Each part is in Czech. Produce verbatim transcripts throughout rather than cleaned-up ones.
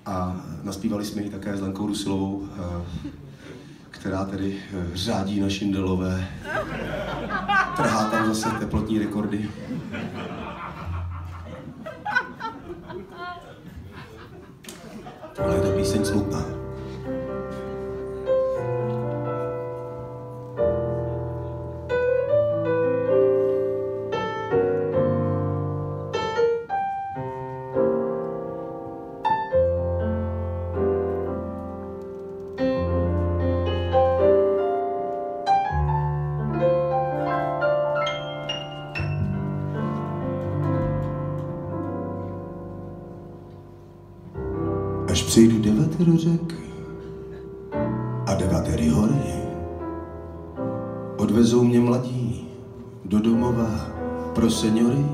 A naspívali jsme ji také s Lenkou Rusilovou, která tedy řádí na Šindelové. Trhá tam zase teplotní rekordy. Tohle je ta píseň smutná. Až přejdu devatero řek a devatery hory, odvezou mě mladí do domova pro seniory.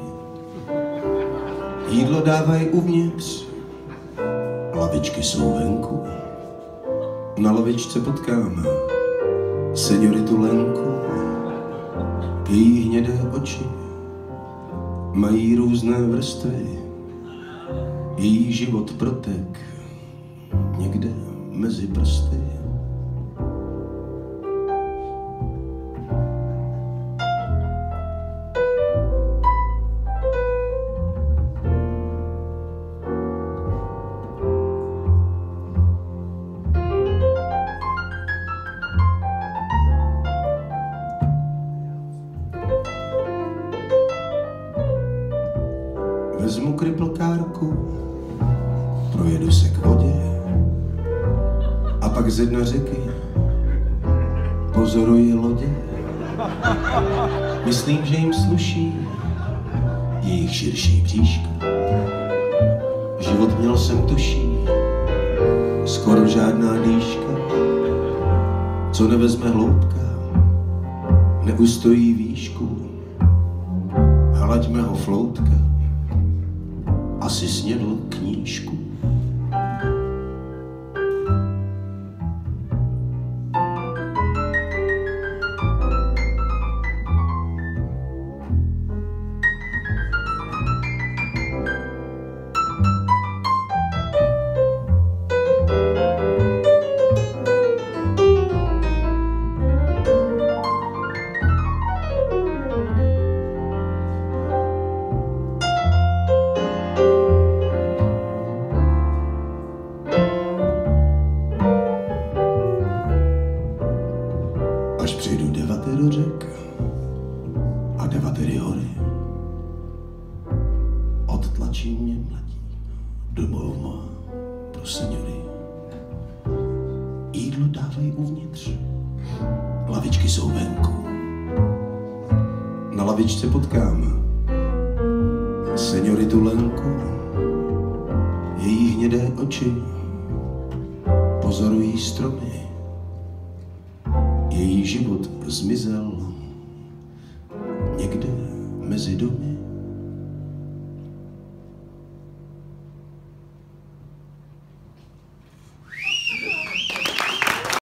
Jídlo dávají uvnitř, lavičky jsou venku. Na lavičce potkám senioritu Lenku. Její hnědé oči mají různé vrstvy. Její život protek někde mezi prsty. Vezmu kryplkárku, projedu se k vodě a pak ze dna řeky pozoruji lodě. Myslím, že jim sluší jejich širší bříška. Život měl jsem tuší, skoro žádná dýška. Co nevezme hloubka, neustojí výšku. Halaďme ho floutka, asi snědl knížku. Až přejdu devatero řek a devatery hory, odtlačí mě mladí domova pro seniory. Jídlo dávají uvnitř, lavičky jsou venku. Na lavičce potkám senioritu Lenku. Její hnědé oči pozorují stromy. Její život zmizel někde mezi domy.